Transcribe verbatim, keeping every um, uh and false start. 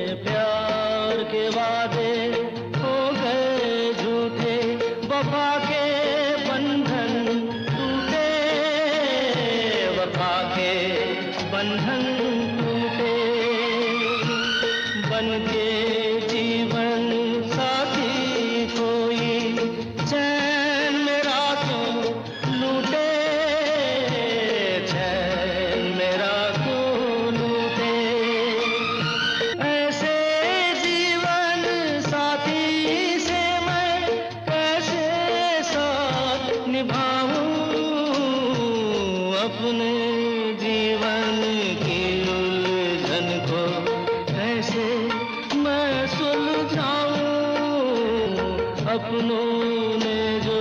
प्यार के वादे हो गए झूठे, वफा के बंधन टूटे, वफा के बंधन टूटे। बन के जीवन साथी कोई चैन मेरा क्यों लूटे, चैन मेरा क्यों लूटे। ऐसे जीवन साथी से मैं कैसे साथ निभाऊं, अपने जीवन की उलझन को कैसे मैं सुलझाऊं। अपनों ने जो